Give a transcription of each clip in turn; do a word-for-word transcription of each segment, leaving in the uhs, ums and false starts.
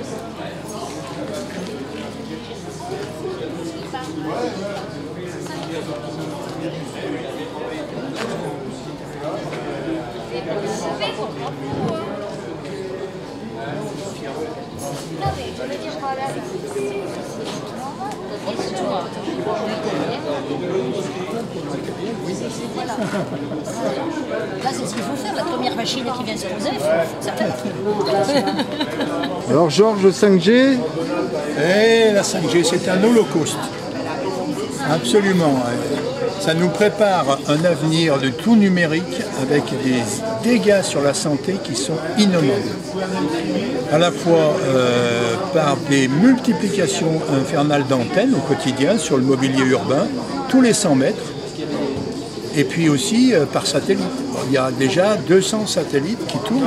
Là, c'est ce qu'il faut faire, la première machine qui vient se poser, il faut ça. Alors Georges, cinq G. Et la cinq G, c'est un holocauste. Absolument. Ça nous prépare un avenir de tout numérique avec des dégâts sur la santé qui sont innommables. À la fois euh, par des multiplications infernales d'antennes au quotidien sur le mobilier urbain, tous les cent mètres, et puis aussi euh, par satellite. Il y a déjà deux cents satellites qui tournent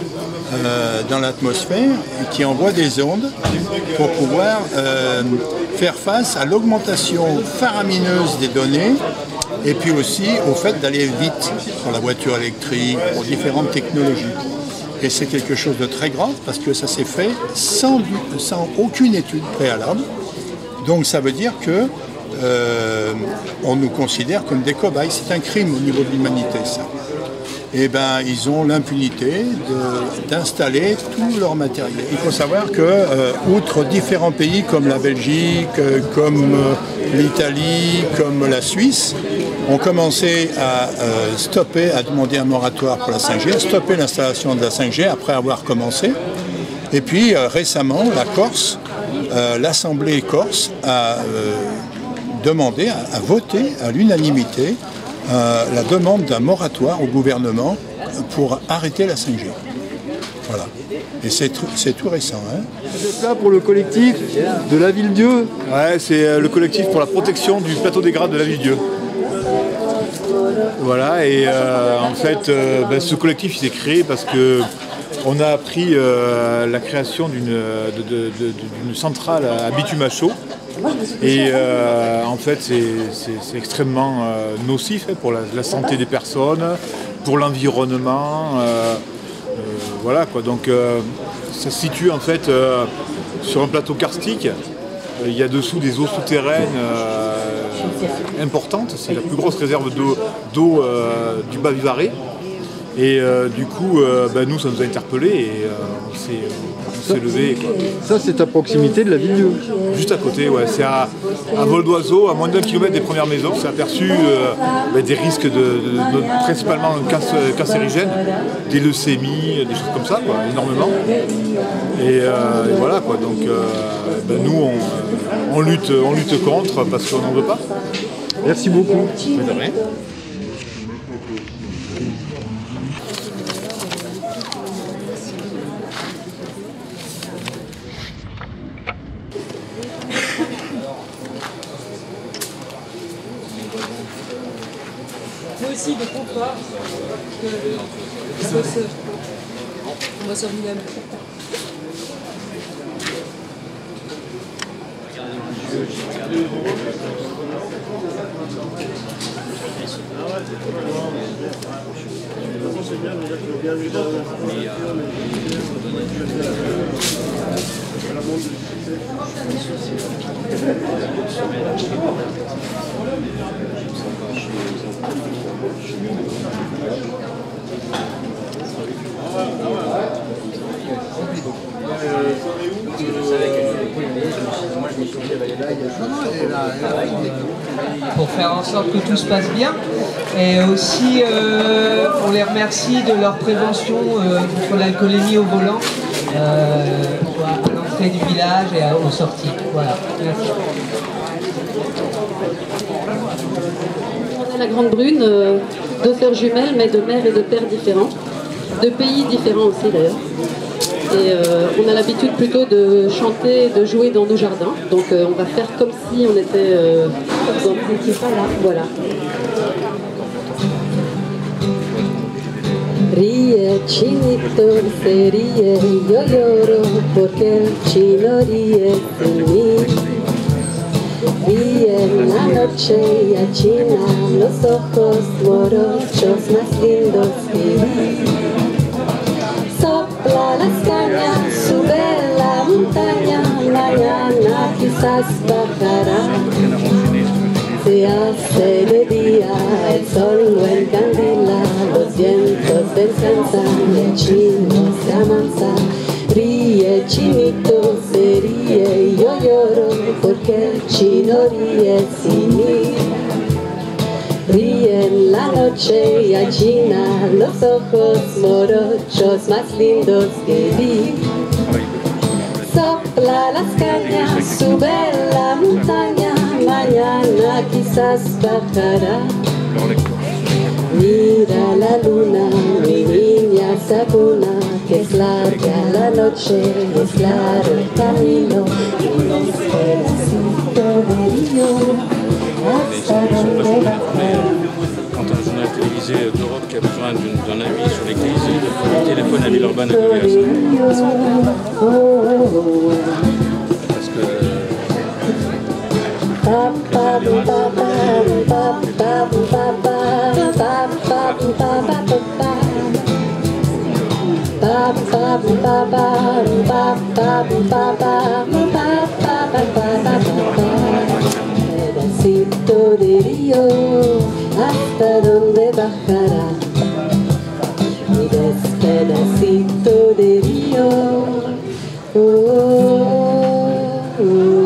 euh, dans l'atmosphère et qui envoient des ondes pour pouvoir euh, faire face à l'augmentation faramineuse des données et puis aussi au fait d'aller vite pour la voiture électrique, pour différentes technologies. Et c'est quelque chose de très grave parce que ça s'est fait sans, sans aucune étude préalable. Donc ça veut dire que euh, on nous considère comme des cobayes. C'est un crime au niveau de l'humanité, ça. Et ben, ils ont l'impunité d'installer tout leur matériel. Il faut savoir que, euh, outre différents pays comme la Belgique, euh, comme euh, l'Italie, comme la Suisse, ont commencé à euh, stopper, à demander un moratoire pour la cinq G, à stopper l'installation de la cinq G après avoir commencé. Et puis euh, récemment, la Corse, euh, l'Assemblée corse a euh, demandé, a, a voté à l'unanimité euh, la demande d'un moratoire au gouvernement pour arrêter la cinq G. Voilà. Et c'est tout récent. Hein. Vous êtes là pour le collectif de la Ville-Dieu. Ouais, c'est le collectif pour la protection du plateau des Grades de la Ville-Dieu. Voilà, et euh, en fait, euh, ben, ce collectif il s'est créé parce que on a appris euh, la création d'une centrale à bitume à chaud. Et euh, en fait, c'est extrêmement euh, nocif hein, pour la, la santé des personnes, pour l'environnement. Euh, euh, voilà quoi. Donc, euh, ça se situe en fait euh, sur un plateau karstique. Il y a dessous des eaux souterraines euh, importantes. C'est la plus grosse réserve d'eau euh, du bas Vivarais. Et euh, du coup, euh, bah, nous, ça nous a interpellés et euh, on s'est levé. Ça, c'est à proximité de la Ville-Dieu. Juste à côté, ouais. C'est à, à vol d'oiseau, à moins d'un kilomètre des premières maisons. On s'est aperçu euh, bah, des risques, de, de, de, principalement cancérigènes, des leucémies, des choses comme ça, quoi, énormément. Et, euh, et voilà, quoi. Donc, euh, bah, nous, on, on, lutte, on lutte contre parce qu'on n'en veut pas. Merci beaucoup. De rien. Moi aussi, de confort, que on va sur Willem. Pour faire en sorte que tout se passe bien. Et aussi, euh, on les remercie de leur prévention euh, contre l'alcoolémie au volant euh, à l'entrée du village et à, aux sorties. Voilà. Merci. On a la Grande Brune, euh, deux sœurs jumelles, mais de mères et de pères différents, de pays différents aussi d'ailleurs. Et euh, on a l'habitude plutôt de chanter et de jouer dans nos jardins. Donc euh, on va faire comme si on était euh, dans le principal là. Voilà. Rie, chinito, se rie, yo lloro, porque el chino ríe sin mí. Ríe en la noche y achina los ojos morochos más lindos que vi. Sopla las cañas, sube la montaña. quizás bajará. Se hace de día, el sol lo encandila, los vientos descansan, el chino se amansa. Ríe chinito, se ríe y yo lloro, porque el chino ríe sin mí. Ríe en la noche y achina los ojos morochos más lindos que vi. Sopla las cañas, sube la montaña, mañana quizás bajará. Mira la luna, mi niña sabuna, que es larga la noche, es claro el camino, y los pedacitos de río, hasta donde bajará. Quand un journal télévisé d'Europe qui a besoin d'un avis sur l'église, il téléphone à Villeurbanne à Goliath. Parce que... Pedacito de río, hasta donde bajará. Mira ese pedacito de río. Oh, oh, oh.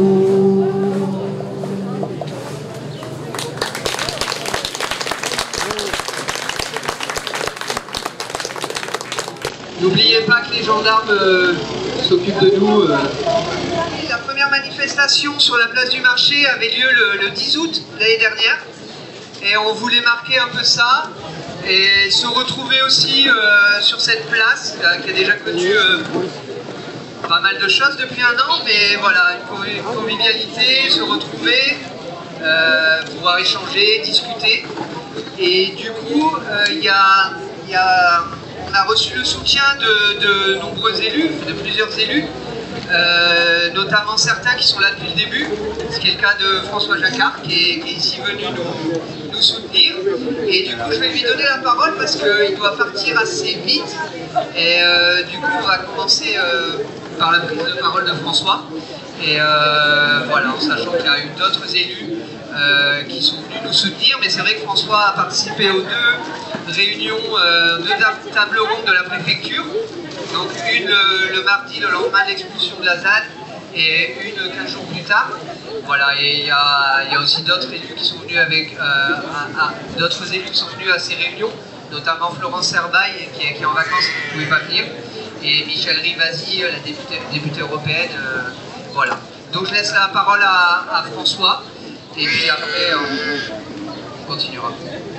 N'oubliez pas que les gendarmes euh, s'occupent de nous. Euh. La première manifestation sur la place du marché avait lieu le, le dix août l'année dernière. Et on voulait marquer un peu ça et se retrouver aussi euh, sur cette place euh, qui a déjà connu euh, pas mal de choses depuis un an, mais voilà, une convivialité, se retrouver, euh, pouvoir échanger, discuter. Et du coup, il euh, y a, y a, on a reçu le soutien de, de nombreux élus, de plusieurs élus, Euh, notamment certains qui sont là depuis le début, ce qui est le cas de François Jacquard qui est, qui est ici venu nous, nous soutenir. Et du coup je vais lui donner la parole parce qu'il doit partir assez vite. Et euh, du coup on va commencer euh, par la prise de parole de François. Et euh, voilà, en sachant qu'il y a eu d'autres élus euh, qui sont venus nous soutenir. Mais c'est vrai que François a participé aux deux réunions, euh, deux tables rondes de la préfecture. Donc une le, le mardi, le lendemain de l'expulsion de la Z A D, et une quinze jours plus tard. Voilà, et il y a, y a aussi d'autres élus qui sont venus avec euh, d'autres élus qui sont venus à ces réunions, notamment Florence Serbaille qui est, qui est en vacances et qui ne pouvait pas venir, et Michel Rivasi, la députée, députée européenne. Euh, voilà. Donc je laisse la parole à, à François, et puis après on continuera.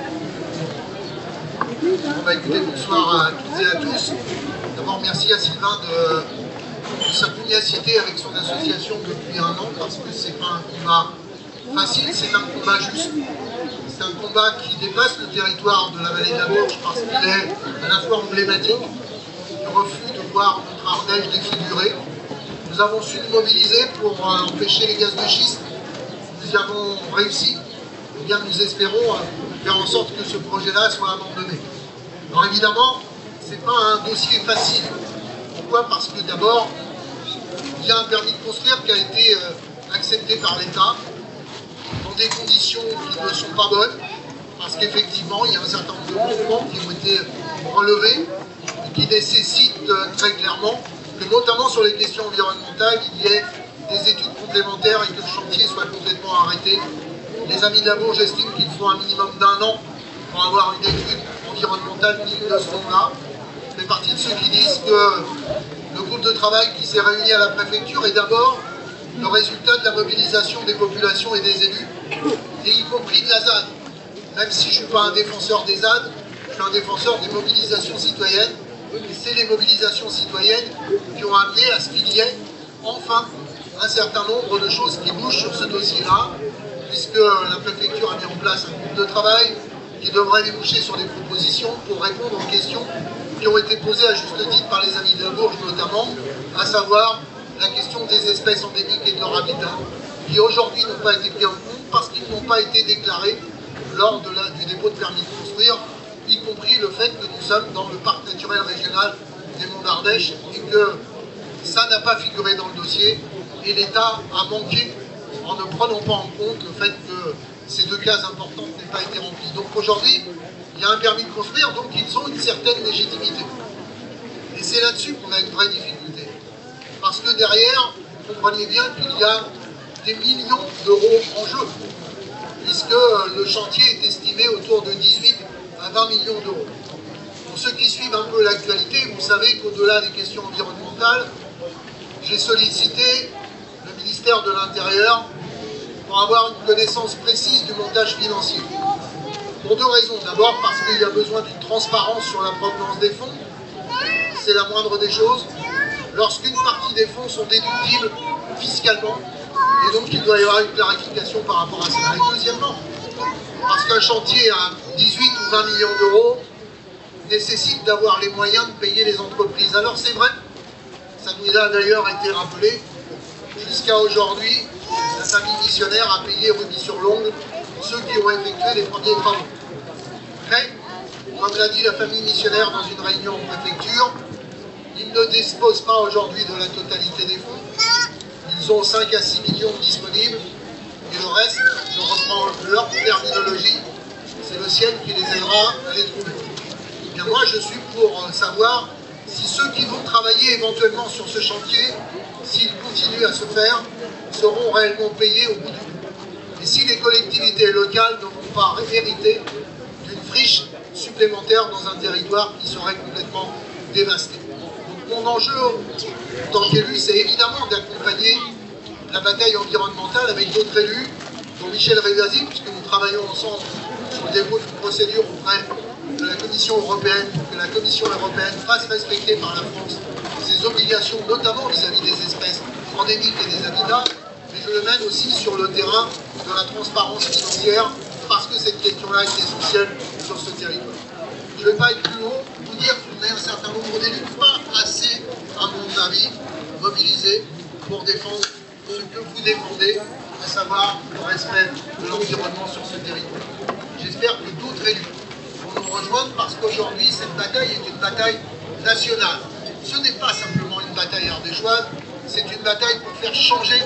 Bon bah écoutez, bonsoir à toutes et à tous. D'abord merci à Sylvain de, de sa pugnacité avec son association depuis un an, parce que c'est pas un combat facile, c'est un combat juste. C'est un combat qui dépasse le territoire de la vallée de la Bourge parce qu'il est à la fois emblématique du refus de voir notre Ardèche défigurée. Nous avons su nous mobiliser pour euh, empêcher les gaz de schiste. Nous y avons réussi. Et bien nous espérons euh, faire en sorte que ce projet-là soit abandonné. Alors évidemment, c'est pas un dossier facile. Pourquoi? Parce que d'abord, il y a un permis de construire qui a été euh, accepté par l'État dans des conditions qui ne sont pas bonnes, parce qu'effectivement, il y a un certain nombre de mouvements qui ont été relevés et qui nécessitent euh, très clairement que, notamment sur les questions environnementales, il y ait des études complémentaires et que le chantier soit complètement arrêté. Les amis de la Bourge estiment qu'il faut un minimum d'un an pour avoir une étude environnementale digne de ce nom-là. Je fais partie de ceux qui disent que le groupe de travail qui s'est réuni à la préfecture est d'abord le résultat de la mobilisation des populations et des élus, et y compris de la Z A D. Même si je ne suis pas un défenseur des Z A D, je suis un défenseur des mobilisations citoyennes, et c'est les mobilisations citoyennes qui ont amené à ce qu'il y ait enfin un certain nombre de choses qui bougent sur ce dossier-là, puisque la préfecture a mis en place un groupe de travail qui devrait déboucher sur des propositions pour répondre aux questions qui ont été posées à juste titre par les amis de la Bourge notamment, à savoir la question des espèces endémiques et de leur habitat, qui aujourd'hui n'ont pas été pris en compte parce qu'ils n'ont pas été déclarés lors de la, du dépôt de permis de construire, y compris le fait que nous sommes dans le parc naturel régional des Monts d'Ardèche et que ça n'a pas figuré dans le dossier. et l'État a manqué en ne prenant pas en compte le fait que ces deux cases importantes n'aient pas été remplies. Donc aujourd'hui, il y a un permis de construire, donc ils ont une certaine légitimité. Et c'est là-dessus qu'on a une vraie difficulté. Parce que derrière, vous comprenez bien qu'il y a des millions d'euros en jeu, puisque le chantier est estimé autour de dix-huit à vingt millions d'euros. Pour ceux qui suivent un peu l'actualité, vous savez qu'au-delà des questions environnementales, j'ai sollicité le ministère de l'Intérieur pour avoir une connaissance précise du montage financier. Pour deux raisons. D'abord parce qu'il y a besoin d'une transparence sur la provenance des fonds. C'est la moindre des choses. Lorsqu'une partie des fonds sont déductibles fiscalement, et donc il doit y avoir une clarification par rapport à ça. Et deuxièmement, parce qu'un chantier à dix-huit ou vingt millions d'euros nécessite d'avoir les moyens de payer les entreprises. Alors c'est vrai, ça nous a d'ailleurs été rappelé, jusqu'à aujourd'hui, la famille missionnaire a payé rubis sur l'ongle ceux qui ont effectué les premiers travaux. Mais, comme l'a dit la famille missionnaire dans une réunion en préfecture, ils ne disposent pas aujourd'hui de la totalité des fonds. Ils ont cinq à six millions disponibles, et le reste, je reprends leur terminologie, c'est le ciel qui les aidera à les trouver. Et bien moi, je suis pour savoir si ceux qui vont travailler éventuellement sur ce chantier, s'ils continuent à se faire, seront réellement payés au bout du bout. Et si les collectivités locales ne vont pas hériter d'une friche supplémentaire dans un territoire qui serait complètement dévasté. Donc mon enjeu, en tant qu'élu, c'est évidemment d'accompagner la bataille environnementale avec d'autres élus, dont Michel Rivasi, puisque nous travaillons ensemble sur le dépôt d'une procédure auprès de la Commission européenne, pour que la Commission européenne fasse respecter par la France ses obligations, notamment vis-à-vis des espèces endémiques et des habitats, mais je le mène aussi sur le terrain de la transparence financière, parce que cette question-là est essentielle sur ce territoire. Je ne vais pas être plus haut, vous dire qu'on est un certain nombre d'élus, pas assez, à mon avis, mobilisés pour défendre ce que vous défendez, à savoir le respect de l'environnement sur ce territoire. J'espère que d'autres élus vont nous rejoindre, parce qu'aujourd'hui, cette bataille est une bataille nationale. Ce n'est pas simplement une bataille ardéchoise, c'est une bataille pour faire changer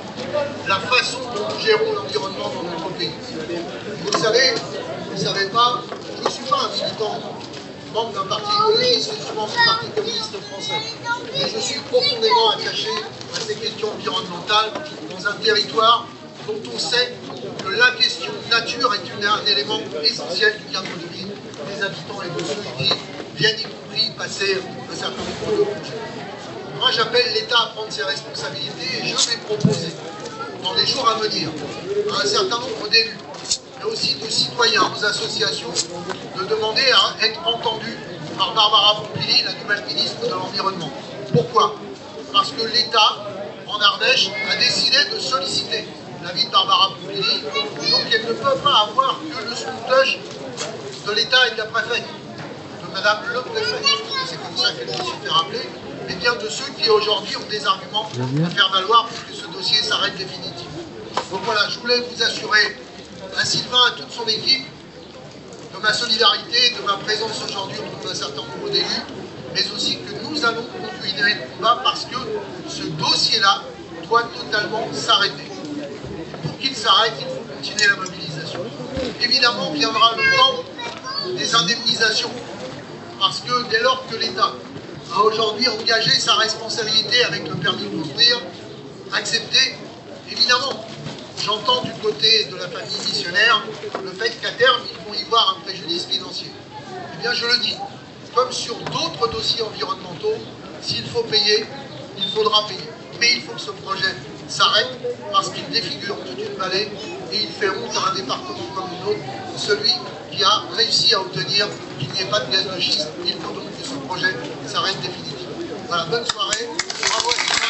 la façon dont nous gérons l'environnement dans notre pays. Vous le savez, vous ne savez pas, je ne suis pas un militant membre d'un parti écologiste, je suis membre du Parti communiste français. Mais je suis profondément attaché à ces questions environnementales dans un territoire dont on sait que la question nature est une, un élément essentiel du cadre de vie des habitants et de ceux qui viennent y compris passer un certain nombre de projets. Moi, j'appelle l'État à prendre ses responsabilités et je vais proposer, dans les jours à venir, à un certain nombre d'élus, mais aussi de citoyens, aux associations, de demander à être entendus par Barbara Pompili, la nouvelle ministre de l'Environnement. Pourquoi? Parce que l'État, en Ardèche, a décidé de solliciter l'avis de Barbara Pompili, donc elle ne peut pas avoir que le sous-cloche de l'État et de la préfète, de Madame le préfet, c'est comme ça qu'elle se fait rappeler, mais bien de ceux qui aujourd'hui ont des arguments à faire valoir pour que ce dossier s'arrête définitivement. Donc voilà, je voulais vous assurer à Sylvain, à toute son équipe, de ma solidarité, de ma présence aujourd'hui autour d'un certain nombre d'élus, mais aussi que nous allons continuer le combat parce que ce dossier-là doit totalement s'arrêter. Pour qu'il s'arrête, il faut continuer la mobilisation. Évidemment, viendra le temps des indemnisations, parce que dès lors que l'État a aujourd'hui engagé sa responsabilité avec le permis de construire, accepté, évidemment, j'entends du côté de la famille missionnaire le fait qu'à terme, ils vont y voir un préjudice financier. Eh bien, je le dis, comme sur d'autres dossiers environnementaux, s'il faut payer, il faudra payer. Mais il faut que ce projet s'arrête parce qu'il défigure toute une vallée et il fait honte à un département comme le nôtre, celui qui a réussi à obtenir qu'il n'y ait pas de gaz de schiste. Il faut donc que ce projet s'arrête définitivement. Voilà, bonne soirée. Bravo à Sylvain.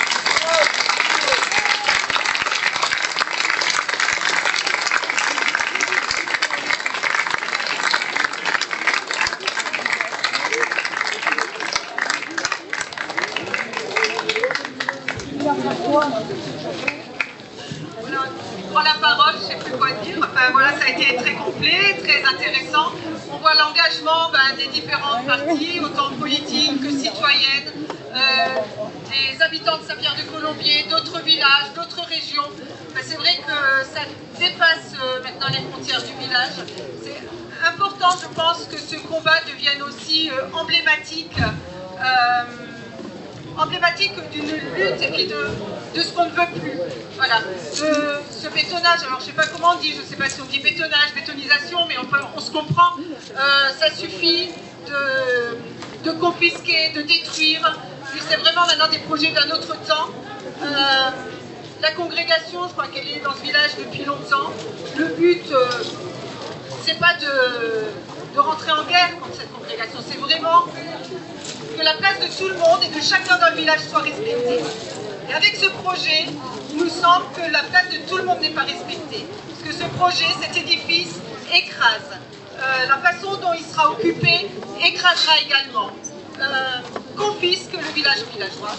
Voilà, on prend la parole, je ne sais plus quoi dire. Enfin voilà, ça a été très complet, très intéressant. On voit l'engagement ben, des différentes parties, autant politiques que citoyennes, euh, des les habitants de Saint-Pierre-de-Colombier, d'autres villages, d'autres régions. Ben, c'est vrai que ça dépasse euh, maintenant les frontières du village. C'est important, je pense, que ce combat devienne aussi euh, emblématique, euh, emblématique d'une lutte et puis de, de ce qu'on ne veut plus. Voilà. De, ce bétonnage, alors je ne sais pas comment on dit, je ne sais pas si on dit bétonnage, bétonisation, mais on, peut, on se comprend, euh, ça suffit de, de confisquer, de détruire. C'est vraiment maintenant des projets d'un autre temps. Euh, la congrégation, je crois qu'elle est dans ce village depuis longtemps. Le but, euh, c'est pas de, de rentrer en guerre contre cette congrégation, c'est vraiment que la place de tout le monde et de chacun dans le village soit respectée. Et avec ce projet, il nous semble que la place de tout le monde n'est pas respectée. Parce que ce projet, cet édifice, écrase. Euh, la façon dont il sera occupé écrasera également. Euh, confisque le village villageois.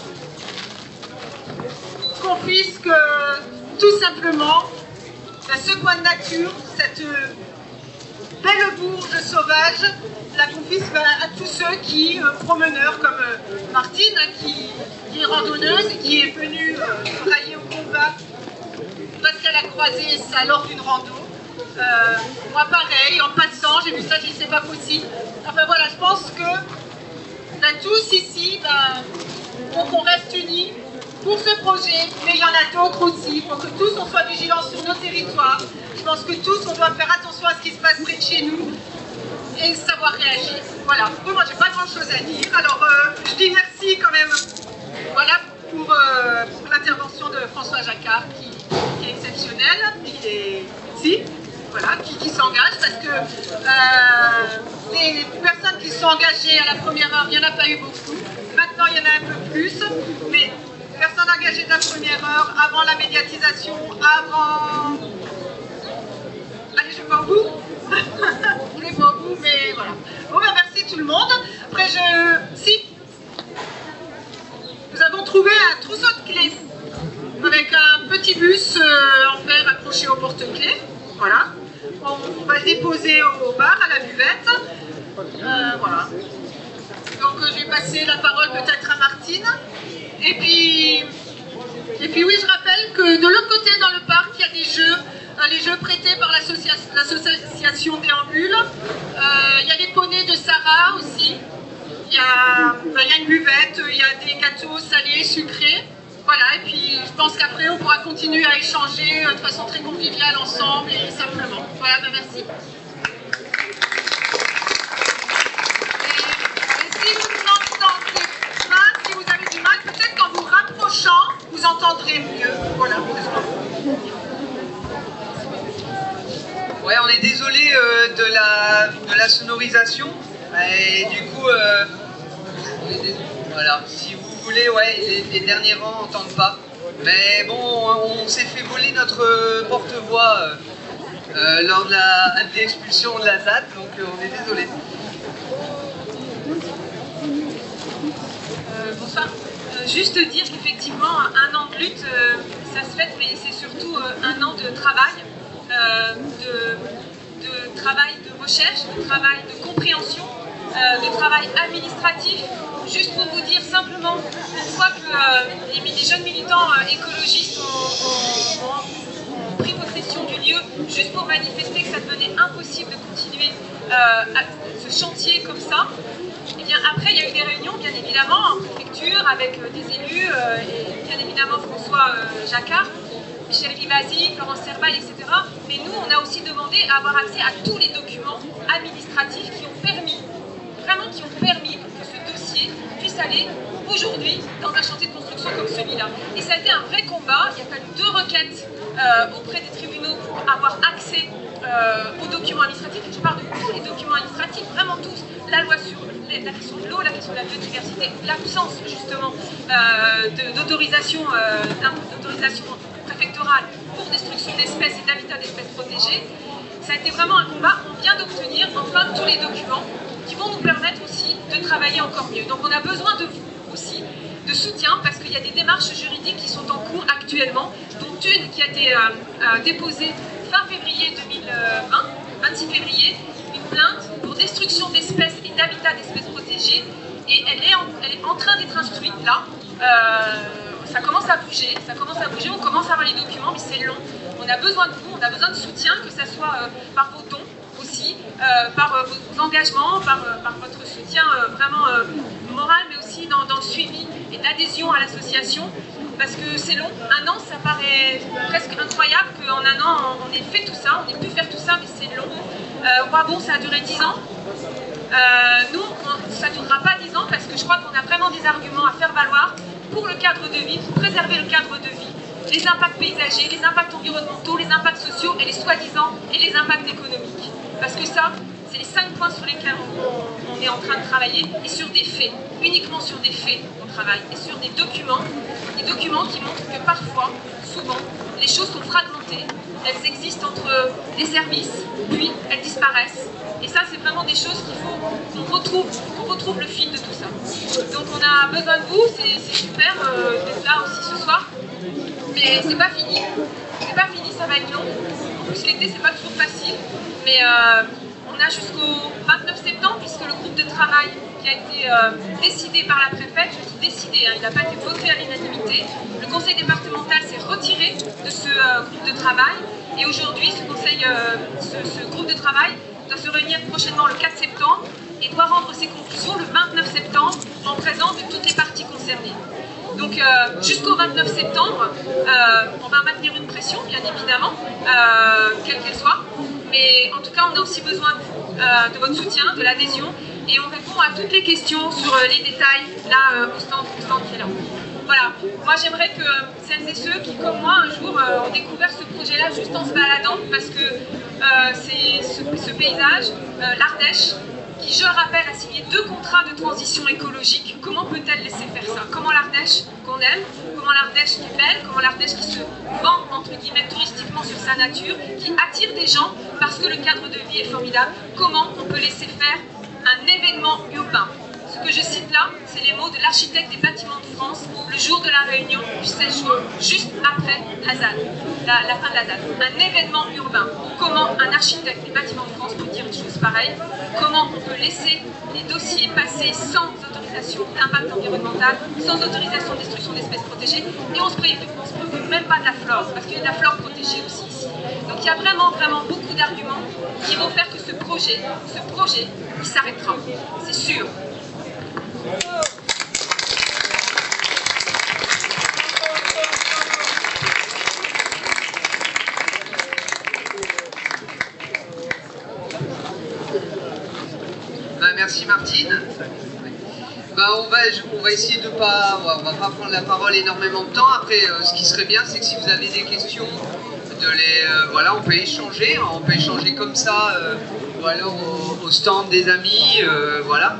Confisque euh, tout simplement ce coin de nature, cette belle bourge sauvage, la confisque à tous ceux qui, euh, promeneurs comme euh, Martine, hein, qui, qui est randonneuse et qui est venue euh, travailler au combat parce qu'elle a croisé ça lors d'une rando. Euh, moi pareil, en passant, j'ai vu ça, j'ai dit c'est pas possible. Enfin voilà, je pense que ben, tous ici, ben, faut qu'on reste unis pour ce projet, mais il y en a d'autres aussi. Il faut que tous on soit vigilants sur nos territoires. Je pense que tous on doit faire attention à ce qui se passe près de chez nous et savoir réagir. Voilà, moi j'ai pas grand chose à dire. Alors euh, je dis merci quand même, voilà, pour, euh, pour l'intervention de François Jacquard qui, qui est exceptionnel, qui est ici. Voilà, qui, qui s'engage parce que euh, les personnes qui sont engagées à la première heure, il n'y en a pas eu beaucoup. Maintenant, il y en a un peu plus, mais personnes engagées de la première heure, avant la médiatisation, avant... Allez, je vais pas au bout. Je vais pas au bout, mais voilà. Bon, ben merci tout le monde. Après, je... Si. Nous avons trouvé un trousseau de clés avec un petit bus euh, en fer accroché au porte-clés. Voilà. On va le déposer au bar, à la buvette. Euh, voilà. Donc je vais passer la parole peut-être à Martine. Et puis, et puis oui, je rappelle que de l'autre côté dans le parc, il y a des jeux, euh, les jeux prêtés par l'association Déambule. Euh, il y a les poneys de Sarah aussi. Il y a, il y a une buvette, il y a des gâteaux salés, sucrés. Voilà, et puis je pense qu'après on pourra continuer à échanger de façon très conviviale ensemble et simplement. Voilà, ben merci. Et, et si vous m'entendez pas, si vous avez du mal, peut-être qu'en vous rapprochant, vous entendrez mieux. Voilà. Ouais, on est désolé euh, de, la, de la sonorisation. Et du coup, euh, voilà, si vous voulez, ouais, les, les derniers rangs n'entendent pas. Mais bon, on, on s'est fait voler notre porte-voix euh, euh, lors de l'expulsion de, de la Z A D, donc euh, on est désolé. Euh, bonsoir. Euh, juste dire qu'effectivement, un an de lutte, euh, ça se fait, mais c'est surtout euh, un an de travail, euh, de, de travail de recherche, de travail de compréhension, euh, de travail administratif. Juste pour vous dire simplement, une fois que euh, les, les jeunes militants euh, écologistes ont, ont, ont, ont pris possession du lieu, juste pour manifester que ça devenait impossible de continuer euh, à, ce chantier comme ça, et bien après il y a eu des réunions bien évidemment en préfecture avec euh, des élus euh, et bien évidemment François euh, Jacquard, Michel Rivasi, Florence Serval, et cetera. Mais nous on a aussi demandé à avoir accès à tous les documents administratifs qui ont permis, vraiment qui ont permis que ce dossier puisse aller aujourd'hui dans un chantier de construction comme celui-là. Et ça a été un vrai combat. Il a fallu deux requêtes euh, auprès des tribunaux pour avoir accès euh, aux documents administratifs. Je parle de tous les documents administratifs, vraiment tous. La loi sur la question de l'eau, la question de la biodiversité, l'absence justement euh, d'autorisation euh, d'autorisation préfectorale pour destruction d'espèces et d'habitats d'espèces protégées. Ça a été vraiment un combat. On vient d'obtenir enfin tous les documents qui vont nous permettre aussi de travailler encore mieux. Donc on a besoin de vous aussi, de soutien, parce qu'il y a des démarches juridiques qui sont en cours actuellement, dont une qui a été euh, euh, déposée fin février deux mille vingt, vingt-six février, une plainte pour destruction d'espèces et d'habitats d'espèces protégées, et elle est en, elle est en train d'être instruite là, Euh, ça commence à bouger, ça commence à bouger, on commence à avoir les documents, mais c'est long. On a besoin de vous, on a besoin de soutien, que ce soit euh, par vos dons aussi, euh, par euh, vos engagements, par, euh, par votre soutien euh, vraiment euh, moral, mais aussi dans, dans le suivi et d'adhésion à l'association. Parce que c'est long, un an ça paraît presque incroyable qu'en un an on ait fait tout ça, on ait pu faire tout ça, mais c'est long. Euh, Roibon ça a duré dix ans, euh, nous on, ça ne durera pas dix ans parce que je crois qu'on a vraiment des arguments à faire valoir pour le cadre de vie, pour préserver le cadre de vie, les impacts paysagers, les impacts environnementaux, les impacts sociaux et les soi-disant et les impacts économiques. Parce que ça, c'est les cinq points sur lesquels on, on est en train de travailler et sur des faits, uniquement sur des faits on travaille et sur des documents, des documents qui montrent que parfois, souvent, les choses sont fragmentées, elles existent entre les services, puis elles disparaissent. Et ça, c'est vraiment des choses qu'il faut qu'on retrouve, qu'on retrouve le fil de tout ça. Donc on a besoin de vous, c'est super euh, d'être là aussi ce soir, mais c'est pas fini, c'est pas fini, ça va être long. En plus l'été, c'est pas toujours facile, mais euh, on a jusqu'au vingt-neuf septembre, puisque le groupe de travail qui a été euh, décidé par la préfète, je dis décidé, hein, il n'a pas été voté à l'unanimité, le conseil départemental s'est retiré de ce euh, groupe de travail, et aujourd'hui, ce, conseil, euh, ce, ce groupe de travail doit se réunir prochainement le quatre septembre et doit rendre ses conclusions le vingt-neuf septembre en présence de toutes les parties concernées. Donc euh, jusqu'au vingt-neuf septembre, euh, on va maintenir une pression, bien évidemment, euh, quelle qu'elle soit, mais en tout cas, on a aussi besoin de vous, euh, de votre soutien, de l'adhésion, et on répond à toutes les questions sur euh, les détails, là, euh, au stand, au stand qui est là. Voilà, moi j'aimerais que celles et ceux qui, comme moi, un jour, euh, ont découvert ce projet-là juste en se baladant, parce que euh, c'est ce, ce paysage, euh, l'Ardèche, qui, je le rappelle, a signé deux contrats de transition écologique. Comment peut-elle laisser faire ça? Comment l'Ardèche qu'on aime, comment l'Ardèche qui est belle, comment l'Ardèche qui se vend, entre guillemets, touristiquement sur sa nature, qui attire des gens parce que le cadre de vie est formidable, comment on peut laisser faire un événement urbain? Ce que je cite là, c'est les mots de l'architecte des bâtiments de France, le jour de la réunion du seize juin, juste après la Z A D, la, la fin de la Z A D. Un événement urbain. Comment un architecte des bâtiments de France peut dire une chose pareille? Comment on peut laisser les dossiers passer sans autorisation d'impact environnemental, sans autorisation de destruction d'espèces protégées, et on se préoccupe, on se préoccupe même pas de la flore, parce qu'il y a de la flore protégée aussi ici. Donc il y a vraiment, vraiment beaucoup d'arguments qui vont faire que ce projet, ce projet, il s'arrêtera. C'est sûr. Ben, merci Martine. Ben, on, va, on va essayer de pas, on va pas prendre la parole énormément de temps. Après, euh, ce qui serait bien, c'est que si vous avez des questions, de les, euh, voilà, on peut échanger, on peut échanger comme ça, euh, ou alors au, au stand des amis, euh, voilà.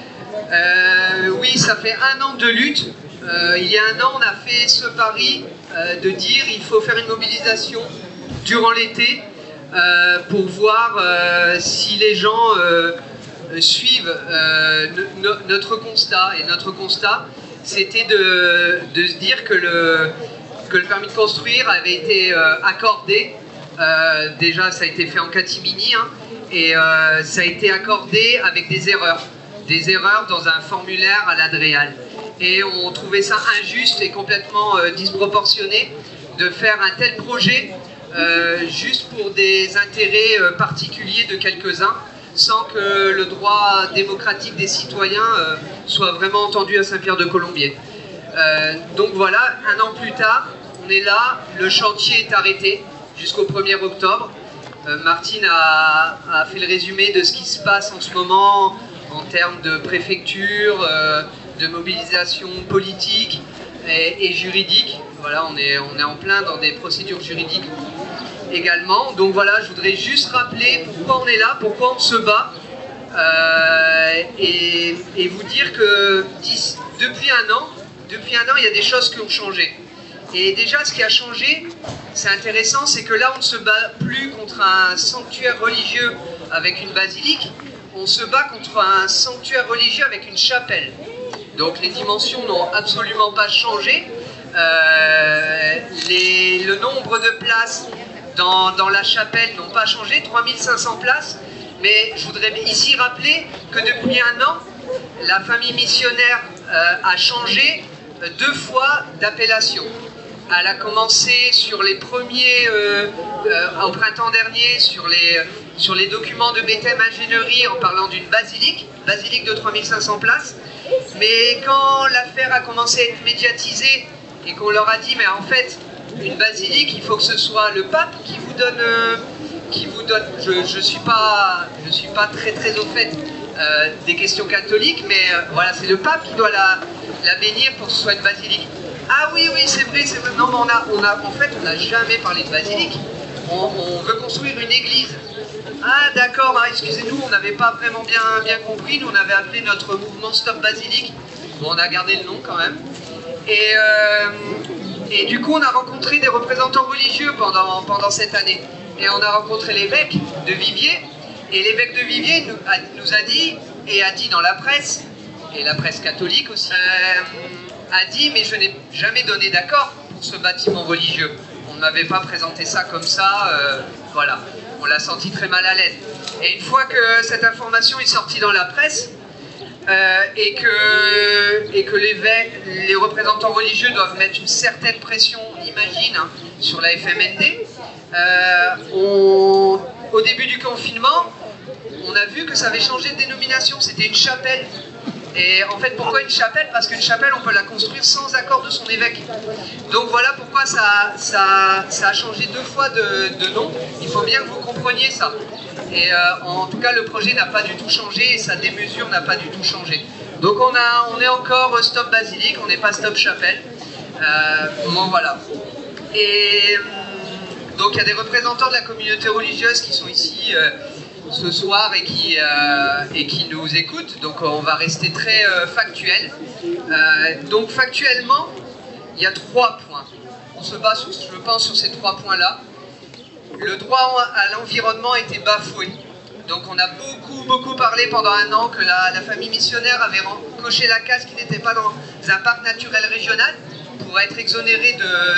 Euh, oui, ça fait un an de lutte. Euh, il y a un an, on a fait ce pari euh, de dire il faut faire une mobilisation durant l'été euh, pour voir euh, si les gens euh, suivent euh, no notre constat. Et notre constat, c'était de, de se dire que le, que le permis de construire avait été euh, accordé. Euh, déjà, ça a été fait en catimini, hein, et euh, ça a été accordé avec des erreurs. Des erreurs dans un formulaire à l'Adréal. Et on trouvait ça injuste et complètement euh, disproportionné de faire un tel projet euh, juste pour des intérêts euh, particuliers de quelques-uns, sans que le droit démocratique des citoyens euh, soit vraiment entendu à Saint-Pierre-de-Colombier. Euh, donc voilà, un an plus tard, on est là, le chantier est arrêté jusqu'au premier octobre. Euh, Martine a, a fait le résumé de ce qui se passe en ce moment en termes de préfecture, euh, de mobilisation politique et, et juridique. Voilà, on est, on est en plein dans des procédures juridiques également. Donc voilà, je voudrais juste rappeler pourquoi on est là, pourquoi on se bat, euh, et, et vous dire que depuis un an, depuis un an, il y a des choses qui ont changé. Et déjà, ce qui a changé, c'est intéressant, c'est que là, on ne se bat plus contre un sanctuaire religieux avec une basilique, on se bat contre un sanctuaire religieux avec une chapelle. Donc les dimensions n'ont absolument pas changé. Euh, les, le nombre de places dans, dans la chapelle n'ont pas changé, trois mille cinq cents places. Mais je voudrais ici rappeler que depuis un an, la famille missionnaire euh, a changé deux fois d'appellation. Elle a commencé sur les premiers, euh, euh, au printemps dernier, sur les, sur les documents de B T M ingénierie en parlant d'une basilique, basilique de trois mille cinq cents places. Mais quand l'affaire a commencé à être médiatisée et qu'on leur a dit, mais en fait, une basilique, il faut que ce soit le pape qui vous donne... Euh, qui vous donne je ne suis pas, je suis pas très très au fait euh, des questions catholiques, mais euh, voilà, c'est le pape qui doit la, la bénir pour que ce soit une basilique. Ah oui, oui, c'est vrai, c'est vrai. Non, mais on a, on a, en fait, on n'a jamais parlé de basilique. On, on veut construire une église. Ah d'accord, hein, excusez-nous, on n'avait pas vraiment bien, bien compris. Nous, on avait appelé notre mouvement Stop Basilique. Bon, on a gardé le nom quand même. Et, euh, et du coup, on a rencontré des représentants religieux pendant, pendant cette année. Et on a rencontré l'évêque de Viviers. Et l'évêque de Viviers nous a, nous a dit, et a dit dans la presse, et la presse catholique aussi, euh, a dit, mais je n'ai jamais donné d'accord pour ce bâtiment religieux. On ne m'avait pas présenté ça comme ça, euh, voilà. On l'a senti très mal à l'aise. Et une fois que cette information est sortie dans la presse, euh, et que, et que les, les représentants religieux doivent mettre une certaine pression, on imagine, hein, sur la F M N D, euh, on, au début du confinement, on a vu que ça avait changé de dénomination, c'était une chapelle. Et en fait, pourquoi une chapelle? Parce qu'une chapelle, on peut la construire sans accord de son évêque. Donc voilà pourquoi ça, ça, ça a changé deux fois de, de nom. Il faut bien que vous compreniez ça. Et euh, en tout cas, le projet n'a pas du tout changé et sa démesure n'a pas du tout changé. Donc on, a, on est encore Stop Basilique, on n'est pas Stop Chapelle. Euh, bon voilà. Et donc il y a des représentants de la communauté religieuse qui sont ici euh, ce soir et qui, euh, et qui nous écoutent. Donc on va rester très euh, factuel. Euh, donc factuellement, il y a trois points. On se base, je pense, sur ces trois points-là. Le droit à l'environnement a été bafoué. Donc on a beaucoup, beaucoup parlé pendant un an que la, la famille missionnaire avait coché la case qui n'était pas dans un parc naturel régional pour être exonéré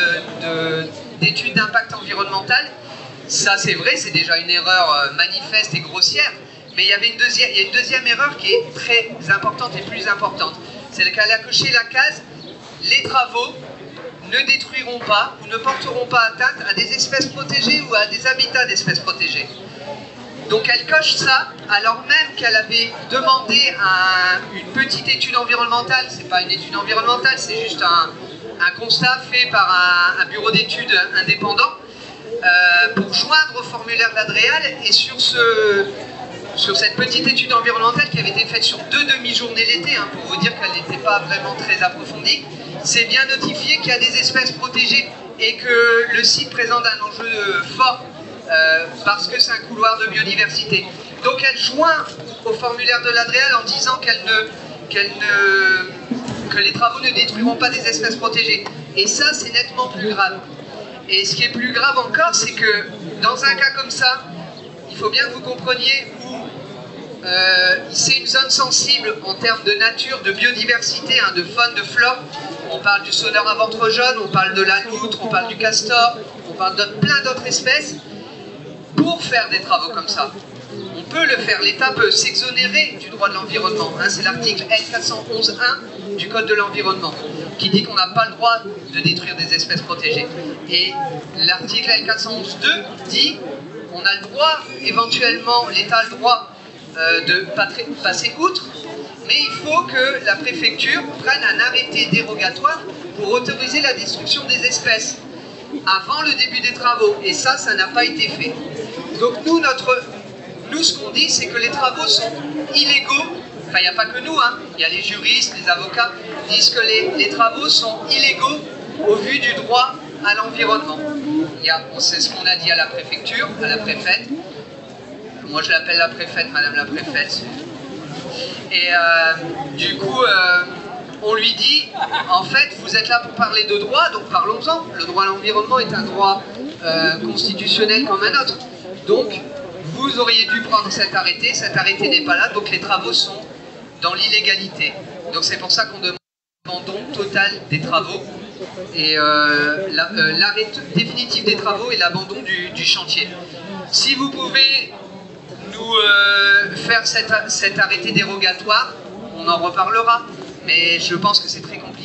d'études de, d'impact environnemental. Ça c'est vrai, c'est déjà une erreur manifeste et grossière. Mais il y avait une deuxième, il y a une deuxième erreur qui est très importante et plus importante. C'est qu'elle a coché la case, les travaux ne détruiront pas ou ne porteront pas atteinte à des espèces protégées ou à des habitats d'espèces protégées. Donc elle coche ça, alors même qu'elle avait demandé un, une petite étude environnementale. C'est pas une étude environnementale, c'est juste un, un constat fait par un, un bureau d'études indépendant euh, pour joindre au formulaire d'Adréal. Et sur, ce, sur cette petite étude environnementale qui avait été faite sur deux demi-journées l'été, hein, pour vous dire qu'elle n'était pas vraiment très approfondie, c'est bien notifié qu'il y a des espèces protégées et que le site présente un enjeu fort euh, parce que c'est un couloir de biodiversité. Donc elle joint au formulaire de l'Adréal en disant qu'elle ne, qu'elle ne, que les travaux ne détruiront pas des espèces protégées. Et ça, c'est nettement plus grave. Et ce qui est plus grave encore, c'est que dans un cas comme ça, il faut bien que vous compreniez où euh, c'est une zone sensible en termes de nature, de biodiversité, hein, de faune, de flore. On parle du sonneur à ventre jaune, on parle de la loutre, on parle du castor, on parle de plein d'autres espèces. Pour faire des travaux comme ça, on peut le faire. L'État peut s'exonérer du droit de l'environnement. Hein, c'est l'article L quatre cent onze un du Code de l'environnement qui dit qu'on n'a pas le droit de détruire des espèces protégées. Et l'article L quatre cent onze deux dit qu'on a le droit, éventuellement, l'État a le droit euh, de passer outre, mais il faut que la préfecture prenne un arrêté dérogatoire pour autoriser la destruction des espèces avant le début des travaux. Et ça, ça n'a pas été fait. Donc nous, notre, nous ce qu'on dit, c'est que les travaux sont illégaux. Enfin, il n'y a pas que nous, hein. Il y a les juristes, les avocats, disent que les, les travaux sont illégaux au vu du droit à l'environnement. C'est ce qu'on a dit à la préfecture, à la préfète. Moi, je l'appelle la préfète, madame la préfète. Et euh, du coup, euh, on lui dit, en fait, vous êtes là pour parler de droit, donc parlons-en. Le droit à l'environnement est un droit euh, constitutionnel comme un autre. Donc, vous auriez dû prendre cet arrêté, cet arrêté n'est pas là, donc les travaux sont dans l'illégalité. Donc c'est pour ça qu'on demande l'abandon total des travaux, et euh, l'arrêt euh, définitif des travaux et l'abandon du, du chantier. Si vous pouvez nous euh, faire cet, cet arrêté dérogatoire, on en reparlera, mais je pense que c'est très compliqué.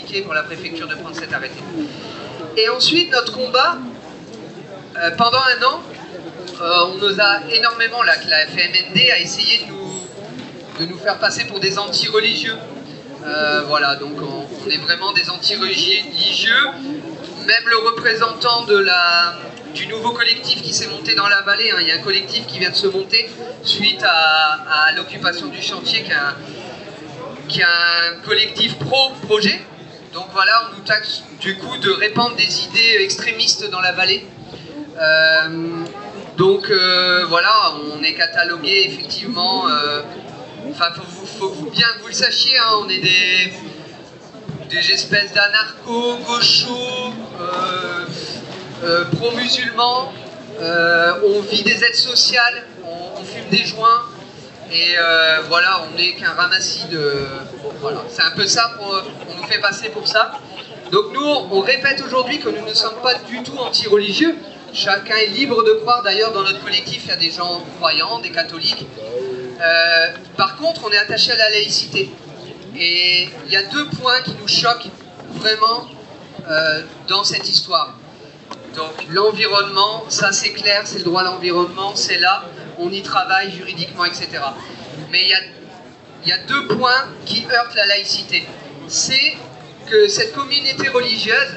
compliqué pour la préfecture de prendre cet arrêté. Et ensuite, notre combat, euh, pendant un an, euh, on nous a énormément, là, que la F M N D a essayé de nous, de nous faire passer pour des anti-religieux. Euh, voilà, donc on, on est vraiment des anti-religieux. Même le représentant de la, du nouveau collectif qui s'est monté dans la vallée, hein, il y a un collectif qui vient de se monter suite à, à l'occupation du chantier, qui est un, qui est un collectif pro-projet. Donc voilà, on nous taxe du coup de répandre des idées extrémistes dans la vallée. Euh, donc euh, voilà, on est catalogué effectivement... Euh, Enfin, il faut, faut, faut bien que vous le sachiez, hein, on est des, des espèces d'anarchos, gauchos, euh, euh, pro-musulmans, euh, on vit des aides sociales, on, on fume des joints, et euh, voilà, on n'est qu'un ramassis de... Bon, voilà, c'est un peu ça, pour, on nous fait passer pour ça. Donc nous, on répète aujourd'hui que nous ne sommes pas du tout anti-religieux. Chacun est libre de croire, d'ailleurs dans notre collectif, il y a des gens croyants, des catholiques. Euh, par contre, on est attaché à la laïcité. Et il y a deux points qui nous choquent vraiment euh, dans cette histoire. Donc l'environnement, ça c'est clair, c'est le droit à l'environnement, c'est là, on y travaille juridiquement, et cetera. Mais il y a, il y a deux points qui heurtent la laïcité. C'est que cette communauté religieuse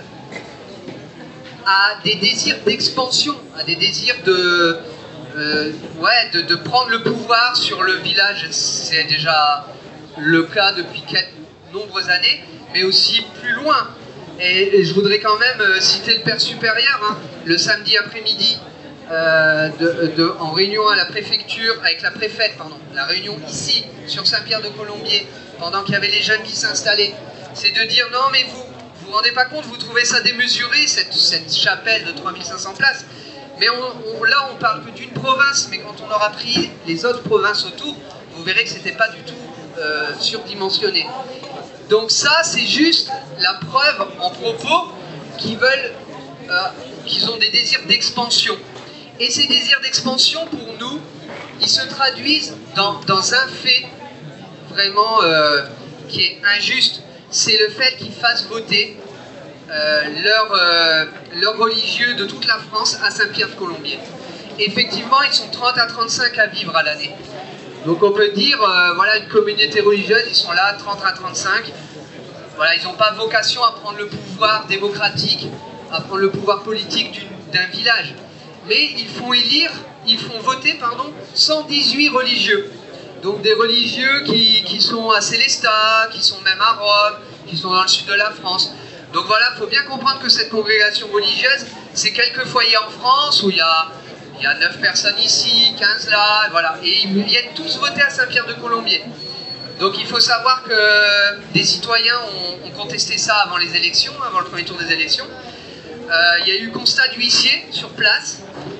a des désirs d'expansion, a des désirs de... Euh, ouais, de, de prendre le pouvoir sur le village. C'est déjà le cas depuis quelques nombreuses années, mais aussi plus loin. Et, et je voudrais quand même euh, citer le Père supérieur, hein, le samedi après-midi, euh, de, de, en réunion à la préfecture, avec la préfète, pardon, la réunion ici, sur Saint-Pierre-de-Colombier, pendant qu'il y avait les jeunes qui s'installaient, c'est de dire non mais vous, vous vous rendez pas compte, vous trouvez ça démesuré, cette, cette chapelle de trois mille cinq cents places. Mais on, on, là, on parle que d'une province, mais quand on aura pris les autres provinces autour, vous verrez que ce n'était pas du tout euh, surdimensionné. Donc ça, c'est juste la preuve en propos qu'ils veulent, euh, qu'ils ont des désirs d'expansion. Et ces désirs d'expansion, pour nous, ils se traduisent dans, dans un fait vraiment euh, qui est injuste. C'est le fait qu'ils fassent voter Euh, leurs euh, leur religieux de toute la France à Saint-Pierre-de-Colombier. Effectivement, ils sont trente à trente-cinq à vivre à l'année. Donc on peut dire, euh, voilà, une communauté religieuse, ils sont là, trente à trente-cinq. Voilà, ils n'ont pas vocation à prendre le pouvoir démocratique, à prendre le pouvoir politique d'un village. Mais ils font élire, ils font voter, pardon, cent dix-huit religieux. Donc des religieux qui, qui sont à Célestat, qui sont même à Rome, qui sont dans le sud de la France. Donc voilà, il faut bien comprendre que cette congrégation religieuse, c'est quelques foyers en France où il y a, il y a neuf personnes ici, quinze là, voilà. Et ils viennent tous voter à Saint-Pierre-de-Colombier. Donc il faut savoir que des citoyens ont, ont contesté ça avant les élections, avant le premier tour des élections. Euh, il y a eu constat d'huissier sur place,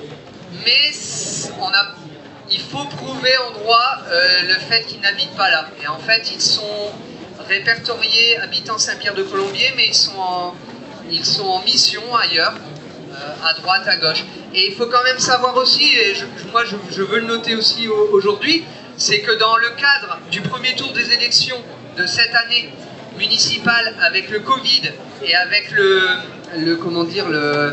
mais on a, il faut prouver en droit euh, le fait qu'ils n'habitent pas là. Et en fait, ils sont répertoriés habitants Saint-Pierre-de-Colombier, mais ils sont, en, ils sont en mission ailleurs, euh, à droite, à gauche. Et il faut quand même savoir aussi, et je, moi je, je veux le noter aussi aujourd'hui, c'est que dans le cadre du premier tour des élections de cette année municipale, avec le Covid et avec le, le comment dire, le, euh,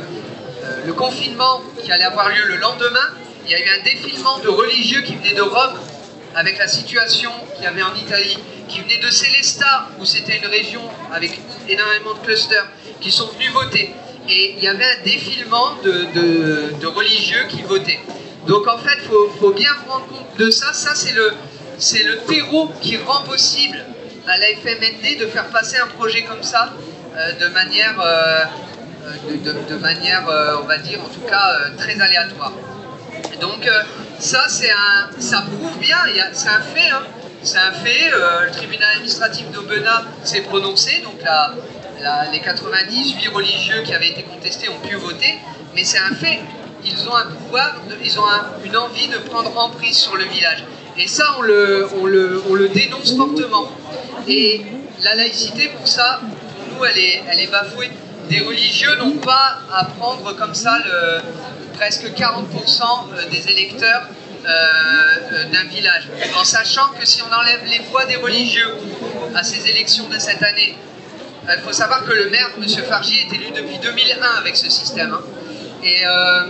le confinement qui allait avoir lieu le lendemain, il y a eu un défilement de religieux qui venaient de Rome, avec la situation qu'il y avait en Italie, qui venaient de Célestat, où c'était une région avec énormément de clusters, qui sont venus voter. Et il y avait un défilement de, de, de religieux qui votaient. Donc en fait, il faut, faut bien vous rendre compte de ça. Ça, c'est le, c'est le terreau qui rend possible à la F M N D de faire passer un projet comme ça, euh, de manière, euh, de, de, de manière euh, on va dire, en tout cas, euh, très aléatoire. Donc euh, ça, c'est un, ça prouve bien, c'est un fait, hein. C'est un fait, euh, le tribunal administratif d'Aubenas s'est prononcé, donc la, la, les quatre-vingt-dix-huit religieux qui avaient été contestés ont pu voter, mais c'est un fait, ils ont un pouvoir, de, ils ont un, une envie de prendre emprise sur le village. Et ça, on le, on le, on le dénonce fortement. Et la laïcité, pour ça, pour nous, elle est, elle est bafouée. Des religieux n'ont pas à prendre comme ça le, presque quarante pour cent des électeurs Euh, d'un village, en sachant que si on enlève les voix des religieux à ces élections de cette année, Il faut savoir que le maire, M. Fargier, est élu depuis deux mille un avec ce système. Hein. Et, euh,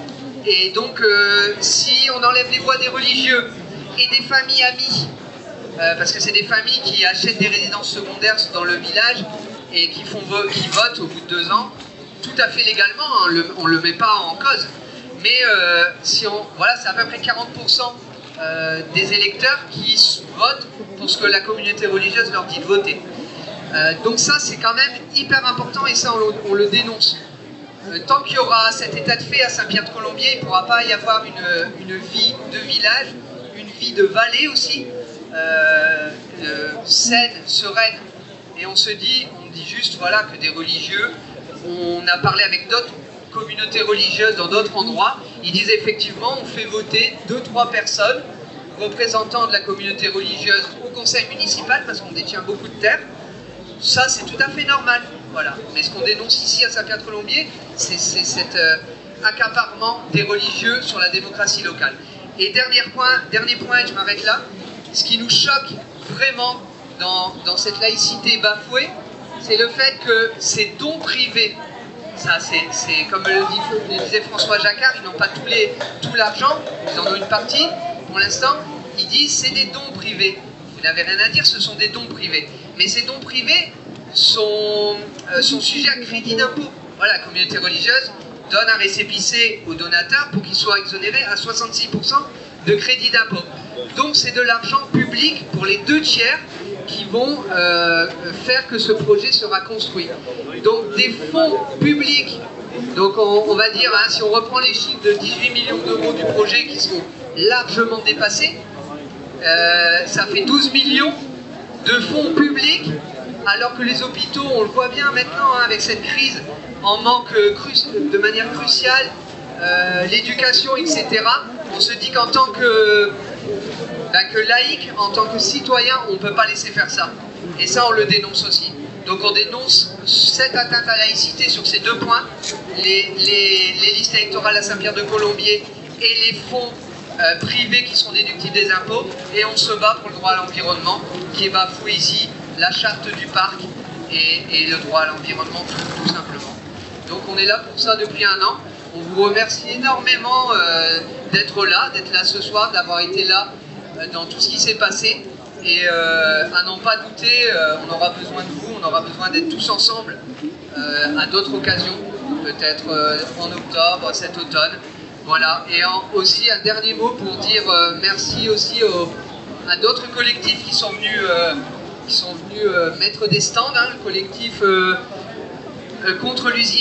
et donc, euh, si on enlève les voix des religieux et des familles amies, euh, parce que c'est des familles qui achètent des résidences secondaires dans le village et qui, font, qui votent au bout de deux ans, tout à fait légalement, hein, le, on ne le met pas en cause. Mais euh, si on, voilà, c'est à peu près quarante pour cent euh, des électeurs qui votent pour ce que la communauté religieuse leur dit de voter. Euh, donc ça, c'est quand même hyper important et ça, on le, on le dénonce. Euh, tant qu'il y aura cet état de fait à Saint-Pierre-de-Colombier, il ne pourra pas y avoir une, une vie de village, une vie de vallée aussi, euh, euh, saine, sereine. Et on se dit, on dit juste voilà, que des religieux, on a parlé avec d'autres communautés religieuses dans d'autres endroits, ils disent effectivement, on fait voter deux trois personnes représentants de la communauté religieuse au conseil municipal parce qu'on détient beaucoup de terres. Ça, c'est tout à fait normal. Voilà. Mais ce qu'on dénonce ici à Saint-Pierre-de-Colombier, c'est cet euh, accaparement des religieux sur la démocratie locale. Et dernier point, dernier point, et je m'arrête là, ce qui nous choque vraiment dans, dans cette laïcité bafouée, c'est le fait que ces dons privés, ça c'est comme le, dit, le disait François Jacquard, ils n'ont pas tous les, tout l'argent, ils en ont une partie, pour l'instant, ils disent c'est des dons privés. Vous n'avez rien à dire, ce sont des dons privés. Mais ces dons privés sont, euh, sont sujets à crédit d'impôt. Voilà, la communauté religieuse donne un récépissé aux donateurs pour qu'ils soient exonérés à soixante-six pour cent de crédit d'impôt. Donc c'est de l'argent public pour les deux tiers qui vont euh, faire que ce projet sera construit. Donc des fonds publics, donc on, on va dire, hein, si on reprend les chiffres de dix-huit millions d'euros du projet qui seront largement dépassés, euh, ça fait douze millions de fonds publics, alors que les hôpitaux, on le voit bien maintenant, hein, avec cette crise, en manque de manière cruciale, euh, l'éducation, et cetera. On se dit qu'en tant que, ben, que laïc, en tant que citoyen, on ne peut pas laisser faire ça. Et ça, on le dénonce aussi. Donc on dénonce cette atteinte à la laïcité sur ces deux points, les, les, les listes électorales à Saint-Pierre-de-Colombier et les fonds euh, privés qui sont déductibles des impôts, et on se bat pour le droit à l'environnement qui est bafoué ici, la charte du parc et, et le droit à l'environnement tout, tout simplement. Donc on est là pour ça depuis un an. On vous remercie énormément euh, d'être là, d'être là ce soir, d'avoir été là euh, dans tout ce qui s'est passé. Et euh, à n'en pas douter, euh, on aura besoin de vous, on aura besoin d'être tous ensemble euh, à d'autres occasions, peut-être euh, en octobre, cet automne. Voilà. Et en, aussi un dernier mot pour dire euh, merci aussi aux, à d'autres collectifs qui sont venus, euh, qui sont venus euh, mettre des stands, hein, le collectif euh, euh, contre l'usine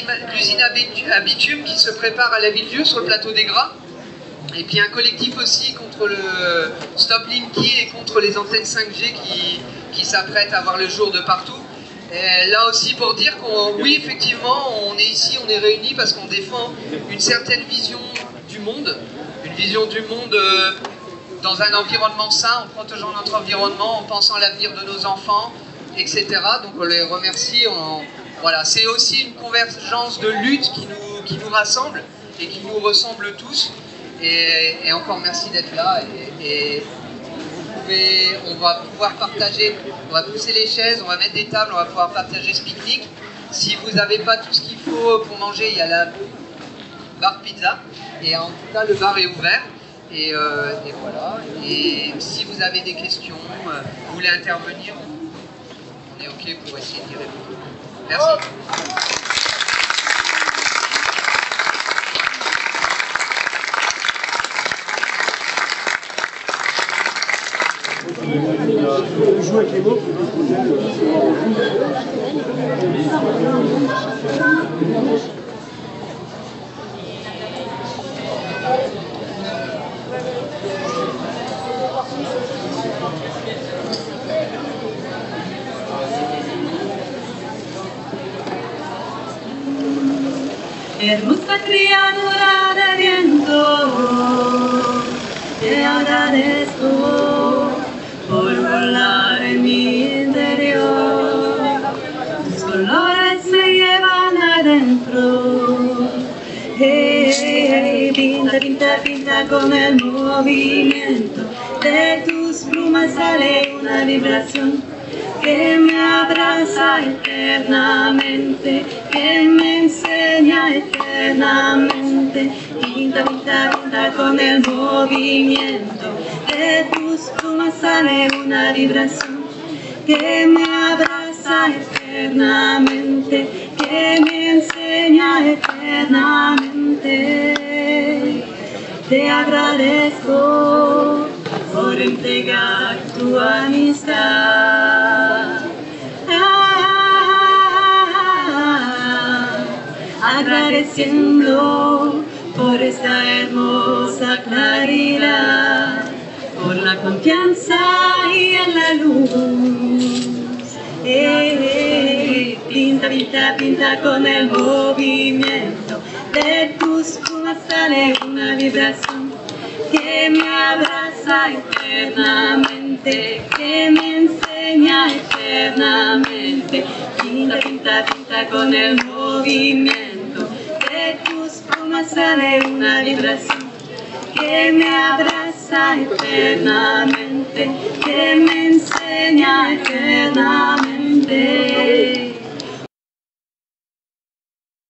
à bitume qui se prépare à la Ville-Dieu sur le plateau des Gras. Et puis un collectif aussi contre le Stop Linky et contre les antennes cinq G qui, qui s'apprêtent à voir le jour de partout. Et là aussi pour dire qu'on, oui effectivement, on est ici, on est réunis parce qu'on défend une certaine vision du monde, une vision du monde euh, dans un environnement sain, en protégeant notre environnement, en pensant à l'avenir de nos enfants, et cetera. Donc on les remercie. On, voilà, c'est aussi une convergence de lutte qui nous, qui nous rassemble et qui nous ressemble tous. Et, et encore merci d'être là. Et, et vous pouvez, on va pouvoir partager, on va pousser les chaises, on va mettre des tables, on va pouvoir partager ce pique-nique. Si vous n'avez pas tout ce qu'il faut pour manger, il y a la bar pizza. Et en tout cas, le bar est ouvert. Et, euh, et voilà. Et si vous avez des questions, euh, vous voulez intervenir, on est OK pour essayer d'y répondre. Merci. Jouer avec les mots. Hermosa criatura de viento, te agradezco por volar en mi interior. Tus colores se llevan adentro. Hey, hey, hey, pinta, pinta, pinta con el movimiento. De tus plumas sale una vibración que me abraza eternamente, que me enseña eternamente. Pinta, pinta, pinta con el movimiento de tus plumas sale una vibración que me abraza eternamente, que me enseña eternamente. Te agradezco por entregar tu amistad. Ah, agradeciendo por esta hermosa claridad, por la confianza y en la luz. Eh, eh, pinta, pinta, pinta con el movimiento de tus plumas sale una vibración que me abraza eternamente, que me enseña eternamente. Pinta, pinta, pinta con el movimiento de tus plumas sale una vibración que me abraza eternamente, que me enseña eternamente.